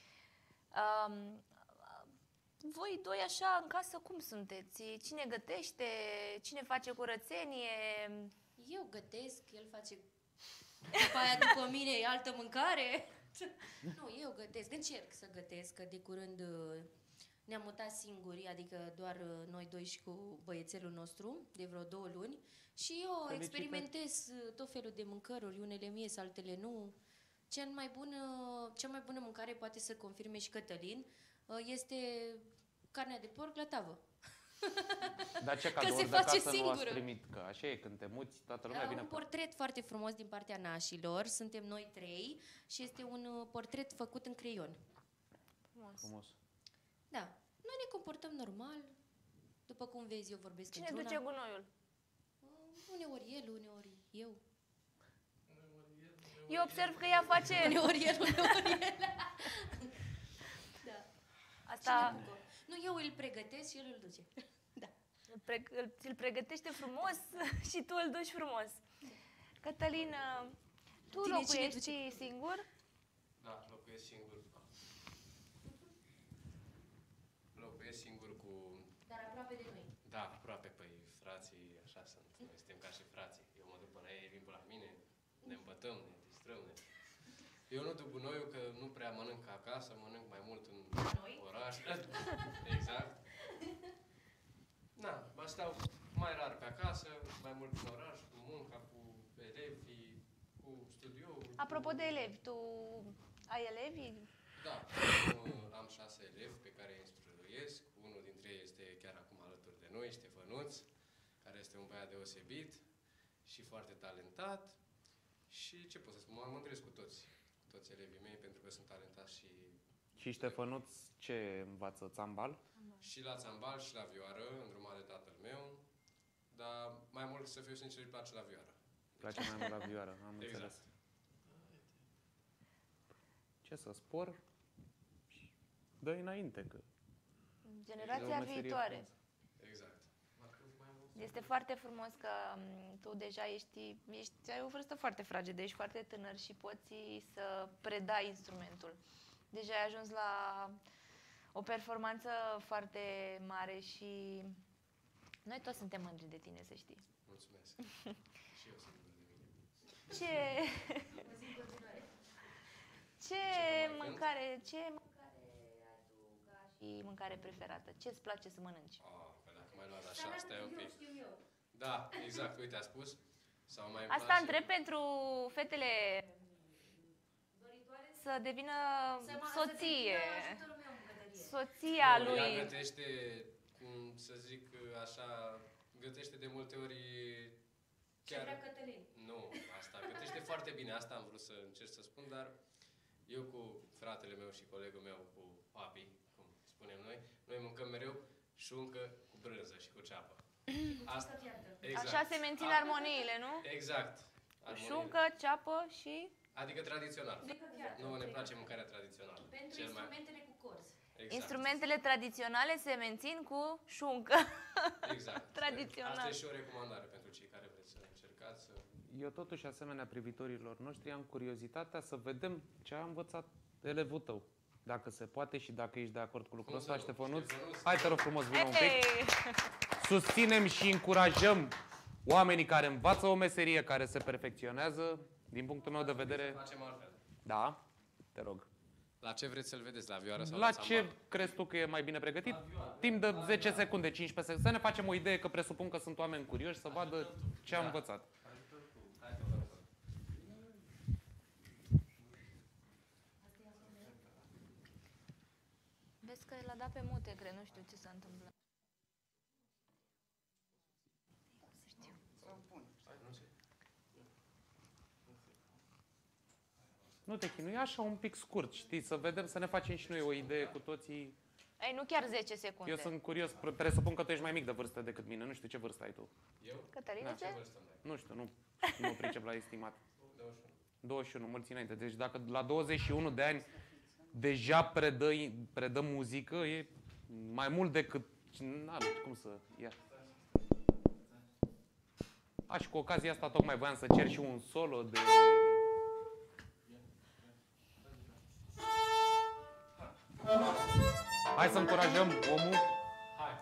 Voi doi așa în casă cum sunteți? Cine gătește? Cine face curățenie? Eu gătesc, el face după aia după mine e altă mâncare. Nu, eu gătesc, încerc să gătesc, că de curând ne-am mutat singuri, adică doar noi doi și cu băiețelul nostru, de vreo 2 luni. Și eu Felicitări. experimentez tot felul de mâncăruri, unele mie, altele nu. Cea mai bună mâncare, poate să confirme și Cătălin, este carnea de porc la tavă. Dar ce Că cadouri se de face casă nu ați singură. primit? Că așa e, când te muți, toată lumea vine Un pe... portret foarte frumos din partea nașilor, suntem noi 3 și este un portret făcut în creion. Frumos. Da, noi ne comportăm normal, după cum vezi, eu vorbesc Cine într-una. duce gunoiul? Uneori el, uneori eu. Eu observ că ea face... Uneori el, uneori el. Da. Asta Cine bucură? Nu, eu îl pregătesc și el îl duce. Da. ți-l pregătește frumos și tu îl duci frumos. Cătălin, tu Tine cine locuiești singur? Da, locuiesc singur. Locuiesc singur cu... Dar aproape de noi. Da, aproape, păi frații așa sunt. Noi suntem ca și frații. Eu mă duc până ei, vin până la mine, ne îmbătăm, ne distrăm. Eu nu duc gunoiul că nu prea mănânc acasă, mănânc mai mult în oraș. Exact. Da, mă stau mai rar pe acasă, mai mult în oraș, cu munca, cu elevii, cu studioul. Apropo de elevi, tu ai elevi? Da, am 6 elevi pe care îi instruiesc. Unul dintre ei este chiar acum alături de noi, Ștefănuț, care este un băiat deosebit și foarte talentat. Și ce pot să spun, mă mândresc cu toți elevii mei, pentru că sunt talentați Și Ștefănuț ce învață? Țambal? și la țambal și la vioară, îndrumat de tatăl meu. Dar mai mult, să fiu sincer, îi place la vioară. Place mai mult la vioară, am Exact. înțeles. Ce să spor? Dă-i înainte, că... e o Generația meserie viitoare. frumoasă. Exact. Este foarte frumos că tu deja ai o vârstă foarte fragedă, ești foarte tânăr și poți să predai instrumentul. Deja ai ajuns la o performanță foarte mare și noi toți suntem mândri de tine, să știi. Mulțumesc. Și eu sunt mândru de mine. Ce mâncare ai tu ca și mâncare preferată? Ce-ți place să mănânci? Că dacă mai luat așa, stai un pic. Da, exact, uite, a spus. Sau mai îmi Asta place- întreb pentru fetele doritoare să devină soție. Soția Nu, ea lui. gătește, cum să zic așa, gătește de multe ori chiar... Cătălin. Nu, asta, gătește foarte bine, asta am vrut să încerc să spun, dar eu cu fratele meu și colegul meu, cu papi, cum spunem noi mâncăm mereu șuncă cu brânză și cu ceapă. Asta, exact. Așa se mențin armoniile, nu? Exact. Armonie. Șuncă, ceapă și... Adică tradițional. Nu, ne place mâncarea tradițională. Pentru Cel mai... instrumentele cu corzi. Exact. Instrumentele tradiționale se mențin cu șuncă. Exact. Tradițional. Asta e și o recomandare pentru cei care vreți să încercați să... Eu totuși, asemenea privitorilor noștri, am curiozitatea să vedem ce a învățat elevul tău. Dacă se poate și dacă ești de acord cu lucrul Cum să ăsta, nu? Ștefănuț. Ștefănuț. Hai, te rog frumos, vină un pic. Hey! Susținem și încurajăm oamenii care învață o meserie, care se perfecționează. Din punctul meu de vedere, Facem altfel. da, te rog. La ce vreți să-l vedeți? La vioară sau La țambal? ce crezi tu că e mai bine pregătit? Timp de 10 secunde, 15 secunde. Să ne facem o idee, că presupun că sunt oameni curioși să vadă ce a învățat. Vezi că l-a dat pe mute, cred, nu știu ce s-a întâmplat. Să știu. Nu te chinui, așa un pic scurt, știi, să vedem, să ne facem și noi o idee cu toții. Ei, nu chiar 10 secunde. Eu sunt curios, presupun că tu ești mai mic de vârstă decât mine, nu știu ce vârstă ai tu. Eu? Cătălin, Da. de ce? Vârstă mai. Nu știu, nu mă pricep la estimat. 21. 21, mulți înainte. Deci dacă la 21 de ani deja predă muzică, e mai mult decât... N-am cum să... Ia. Și cu ocazia asta tocmai voiam să cer și un solo de... Hai să încurajăm omul. Hai!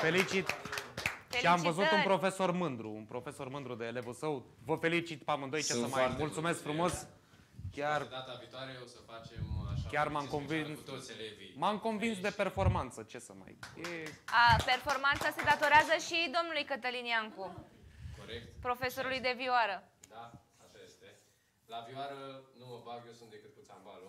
felicit. Și am văzut un profesor mândru de elevul său. Vă felicit pe amândoi, ce să mai mulțumesc frumos. Chiar data viitoare o să facem așa. Chiar m-am convins de performanță, ce să mai. Performanța se datorează și domnului Cătălin Iancu. Corect. Profesorului de vioară. Da, așa este. La vioară nu mă bag, eu sunt decât cu țambalul.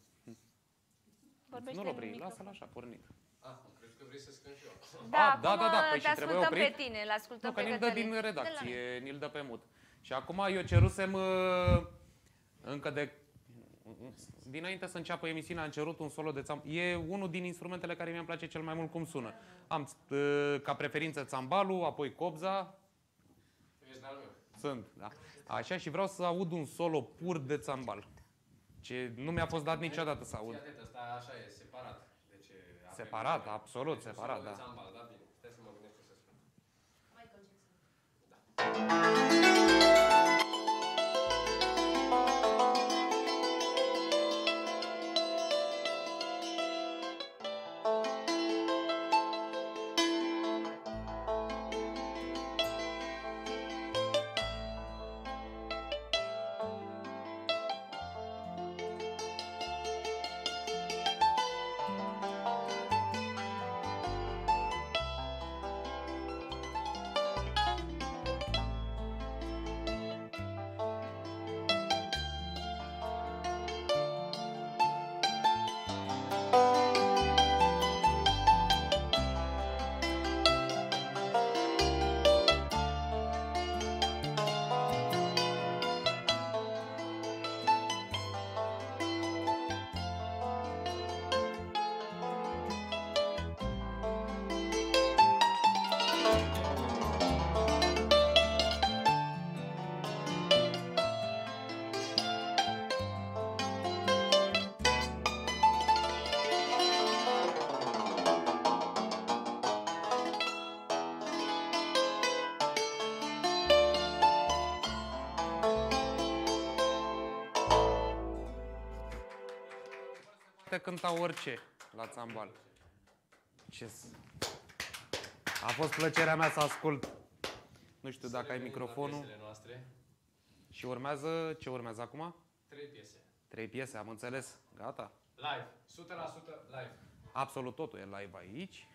Nu-l opri, lasă-l așa, pornit. Am crezut că vrei să scând și eu. Da, Păi te și trebuie ascultăm oprit. pe tine, îl ascultăm Nu, că pe ni-l dă Cătălin. din redacție, ni-l dă pe mut. Și acum eu cerusem încă de... Dinainte să înceapă emisiunea, am cerut un solo de țambal. E unul din instrumentele care mi-am place cel mai mult cum sună. Am ca preferință țambalul, apoi cobza. Ești de-al meu. Sunt, da. Așa, și vreau să aud un solo pur de țambal. Ce nu mi-a fost dat niciodată să aud. Fii atent, ăsta așa e, separat. Deci, Separat, absolut separat, da. da. Țambal, da, bine. Stai să mă gândesc ce să spun. Cânta orice la țambal. A fost plăcerea mea să ascult. Nu știu dacă ai microfonul. Noastre. Și urmează, ce urmează acum? 3 piese. 3 piese, am înțeles. Gata. Live. 100% live. Absolut totul e live aici.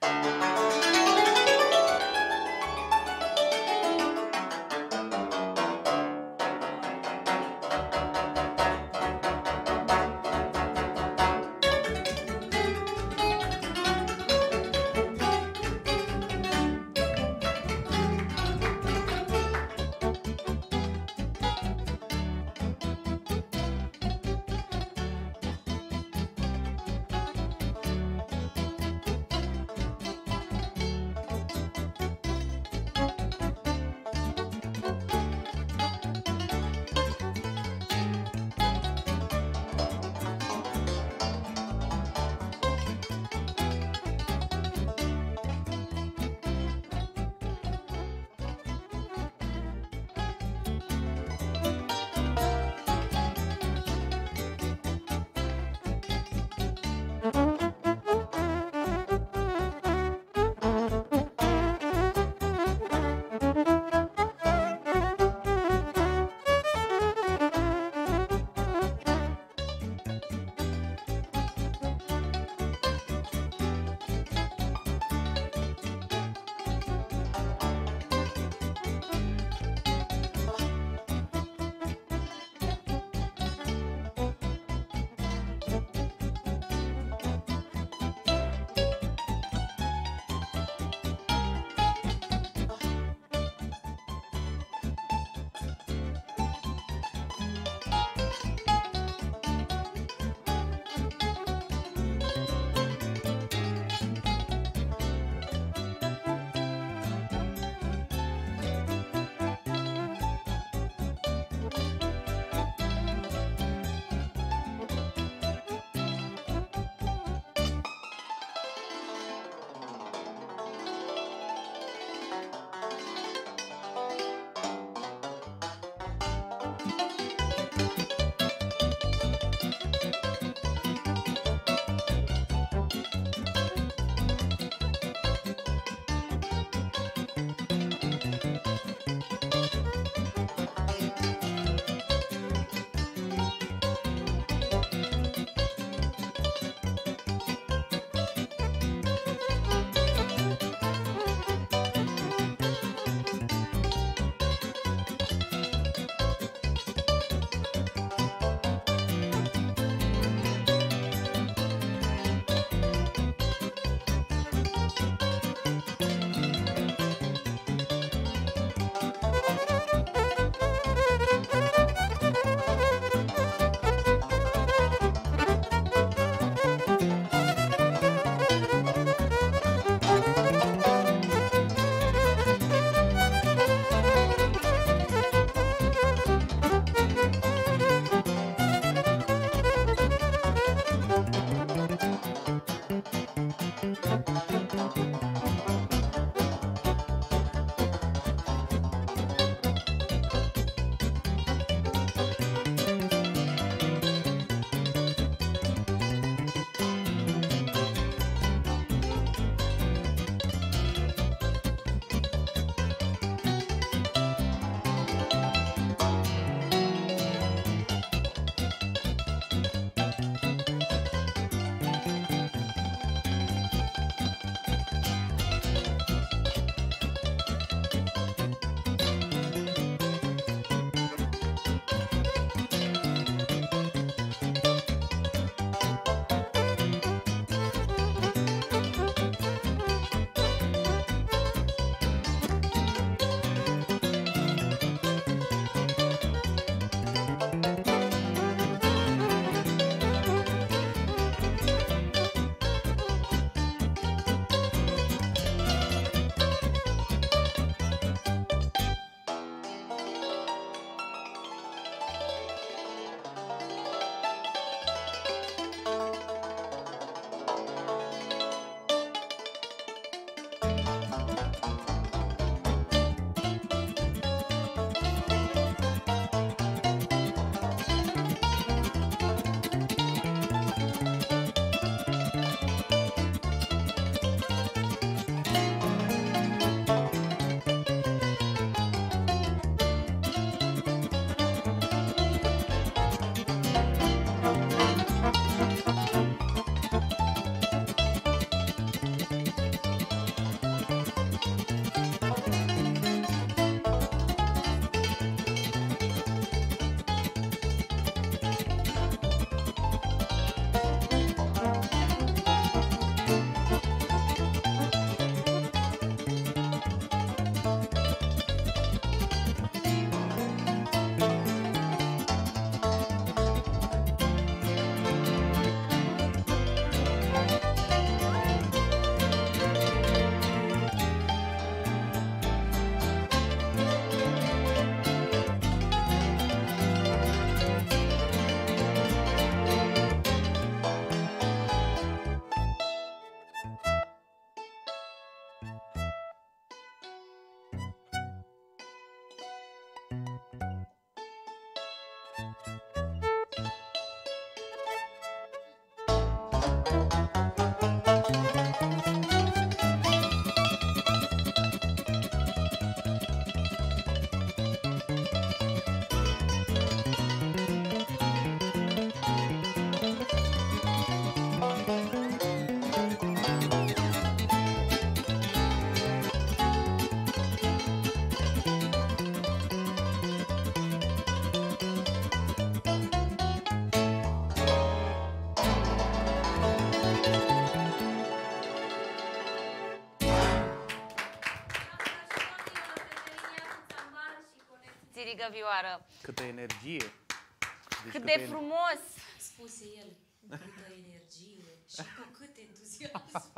Țirică vioară. Câtă energie! Deci Cât de frumos! Spuse el, câtă energie și cu cât entuziasm.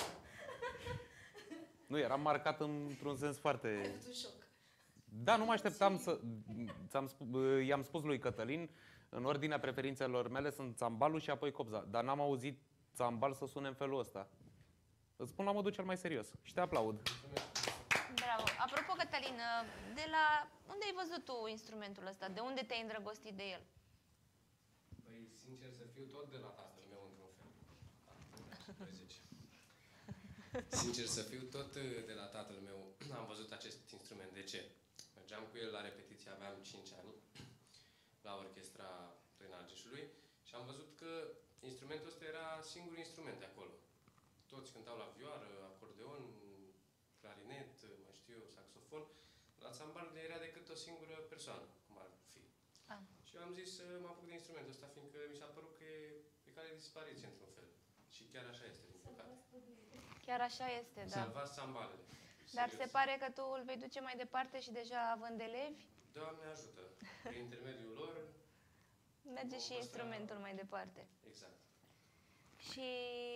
Nu, eram marcat într-un sens foarte... Un șoc. Da, nu mă așteptam să... I-am spus lui Cătălin, în ordinea preferințelor mele sunt țambalul și apoi copza. Dar n-am auzit țambal să sune în felul ăsta. Îți spun la modul cel mai serios și te aplaud. Bravo. Apropo, Cătălin, de la unde ai văzut tu instrumentul ăsta? De unde te-ai îndrăgostit de el? Păi, sincer să fiu, tot de la tatăl meu, într-un fel. 13. Sincer să fiu, tot de la tatăl meu am văzut acest instrument. De ce? Mergeam cu el la repetiție, aveam 5 ani, la orchestra Trăina Argeșului și am văzut că instrumentul ăsta era singurul instrument de acolo. Toți cântau la vioară, acordeon, clarinet, mai știu eu, saxofon. La țambal era decât o singură persoană, cum ar fi. Și eu am zis să mă apuc de instrumentul ăsta, fiindcă mi s-a părut că e pe cale de dispariție, într-un fel. Și chiar așa este, din păcate. Chiar așa este, da. Salvați țambalele. Dar Serios. se pare că tu îl vei duce mai departe și deja având elevi, Doamne ajută! Prin intermediul lor, merge și Ăsta- instrumentul mai departe. exact. Și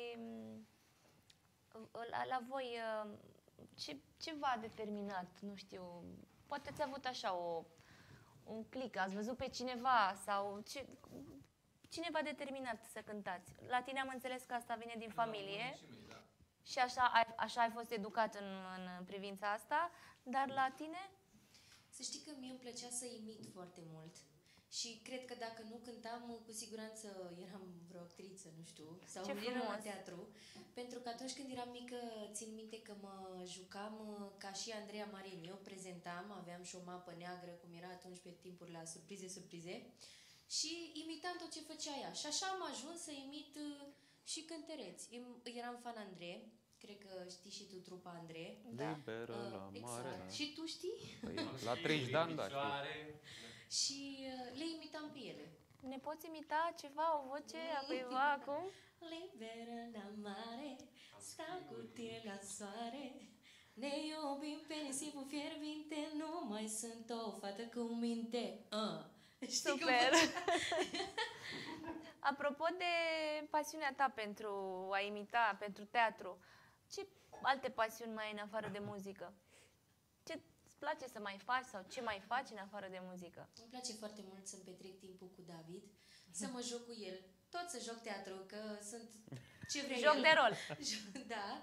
la voi, ce v-a determinat, nu știu, poate ați avut așa un click, ați văzut pe cineva sau cine v-a determinat să cântați? La tine am înțeles că asta vine din familie și așa ai fost educat în privința asta, dar la tine? Să știi că mie îmi plăcea să imit foarte mult. Și cred că dacă nu cântam, cu siguranță eram vreo actriță, nu știu, sau Ce eram frumos! la teatru. Pentru că atunci când eram mică, țin minte că mă jucam ca și Andreea Marin. Eu prezentam, aveam și o mapă neagră, cum era atunci pe timpuri la surprize, și imitam tot ce făcea ea. Și așa am ajuns să imit și cântăreți. Eram fan Andrei, cred că știi și tu trupa Andrei. Da. Liberă la mare. Exact. Și tu știi? Păi, la 30 de ani, da, știu. Și le imitam pe ele. Ne poți imita ceva, o voce a cuiva acum? Liberă la mare, stau cu tine la soare, ne iubim pe nisipul fierbinte, nu mai sunt o fată cu minte. Știi cum Super! face? Apropo de pasiunea ta pentru a imita, pentru teatru, ce alte pasiuni mai ai în afară de muzică? Ce îți place să mai faci sau ce mai faci în afară de muzică? Îmi place foarte mult să-mi petrec timpul cu David, să mă joc cu el, tot să joc teatru, că sunt ce vrea Joc el. de rol. Da.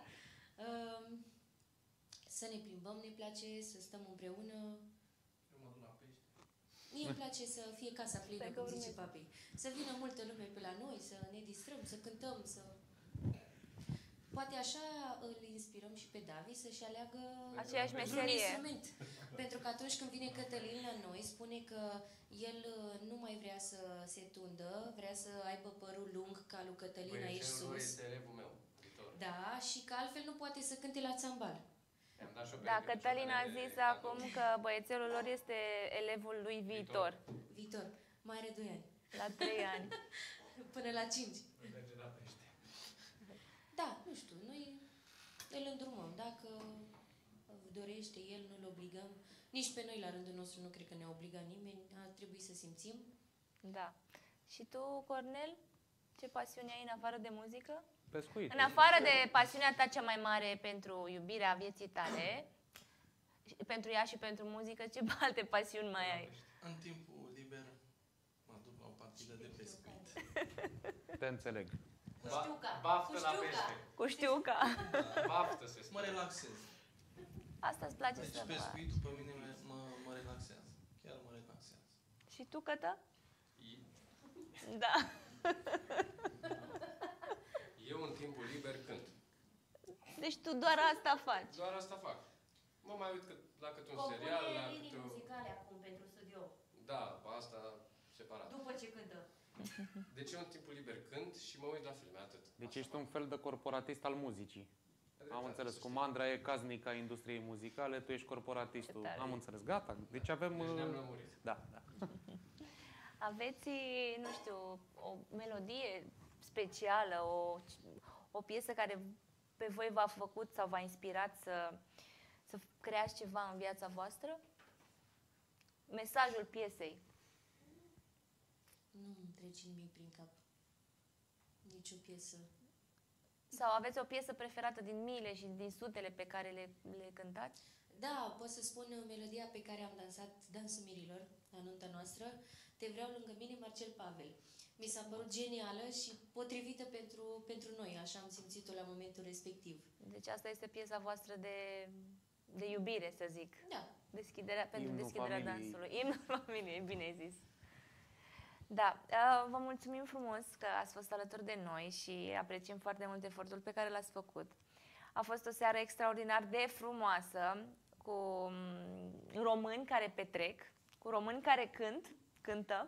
Să ne plimbăm, ne place, să stăm împreună. Mie îmi place să fie casa plină, Stai că cum zice urmez. papi. Să vină multă lume pe la noi, să ne distrăm, să cântăm, să... Poate așa îl inspirăm și pe David să-și aleagă Aceeași un meserie. instrument. Pentru că atunci când vine Cătălin la noi, spune că el nu mai vrea să se tundă, vrea să aibă părul lung ca lui Cătălin aici Băiețelul lui sus. este elevul meu, viitor. Da, și că altfel nu poate să cânte la țambal. I-am dat și o Da, pereche de Cătălin a ciocanele zis cadou. acum că băiețelul lor este elevul lui viitor. Viitor, mai are 2 ani. La 3 ani. Până la 5. Merge la pește. Da, nu știu, noi îl îndrumăm. Dacă dorește el, nu-l obligăm. Nici pe noi, la rândul nostru, nu cred că ne obliga nimeni. Ar trebui să simțim. Da. Și tu, Cornel, ce pasiune ai în afară de muzică? Pescuit. În afară de pasiunea ta cea mai mare pentru iubirea vieții tale, pentru ea și pentru muzică, ce alte pasiuni mai ai? În timpul liber mă duc la o partidă de pescuit. Te înțeleg. Cu știuca. Baftă Cu la știuca. pește. Cu știuca. Baftă se Mă spune. relaxez. Asta îți place Deci să faci. pescuitul pe mine mă relaxează. Chiar mă relaxează. Și tu, Cătă? Da. Deci tu doar asta faci. Doar asta fac. Mă mai uit la câte un serial, la câte o... muzicale acum pentru studio. Da, asta separat. După ce cântă. Deci eu în timpul liber cânt și mă uit la filme, atât. Deci ești un fel de corporatist al muzicii. Am înțeles. Cum Andra e caznica industriei muzicale, tu ești corporatistul. Ce tare. Am înțeles. Gata. Deci avem... Deci ne-am lămurit. Da, da. Aveți, nu știu, o melodie specială, o piesă care pe voi v-a făcut sau v-a inspirat să creați ceva în viața voastră? Mesajul piesei. Nu îmi trece nimic prin cap. Nici o piesă. Sau aveți o piesă preferată din miile și din sutele pe care le cântați? Da, pot să spun melodia pe care am dansat Dansul Mirilor, la nunta noastră, Te vreau lângă mine, Marcel Pavel. Mi s-a părut genială și potrivită pentru noi, așa am simțit-o la momentul respectiv. Deci asta este piesa voastră de iubire, să zic. Da. Pentru Imnul deschiderea familiei. dansului. Imnul familiei, bine ai zis. Da, vă mulțumim frumos că ați fost alături de noi și apreciem foarte mult efortul pe care l-ați făcut. A fost o seară extraordinar de frumoasă, cu români care petrec, cu români care cântă.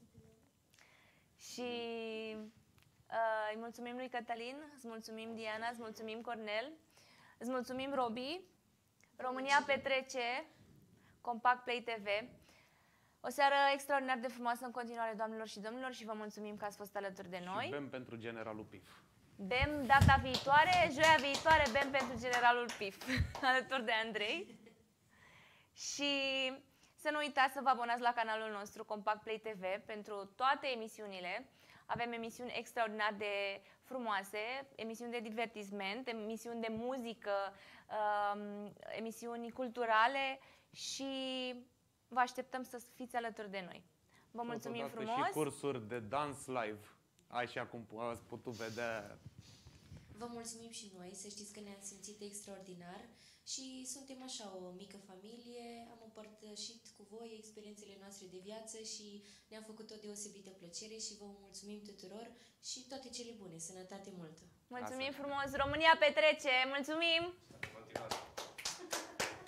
Și îi mulțumim lui Cătălin, îți mulțumim Diana, îți mulțumim Cornel, îți mulțumim Robi. România petrece, Compact Play TV. O seară extraordinar de frumoasă în continuare, doamnelor și domnilor, și vă mulțumim că ați fost alături de noi. Și bem pentru generalul PIF. Bem data viitoare, joia viitoare, bem pentru generalul PIF, alături de Andrei. Și să nu uitați să vă abonați la canalul nostru Compact Play TV pentru toate emisiunile. Avem emisiuni extraordinar de frumoase, emisiuni de divertisment, emisiuni de muzică, emisiuni culturale și vă așteptăm să fiți alături de noi. Vă mulțumim Totodată frumos! și cursuri de dans live, așa cum ați putut vedea. Vă mulțumim și noi, să știți că ne-am simțit extraordinar și suntem așa o mică familie, am împărtășit cu voi experiențele noastre de viață și ne-am făcut o deosebită plăcere și vă mulțumim tuturor și toate cele bune, sănătate multă! Mulțumim frumos! România petrece! Mulțumim! Continuați.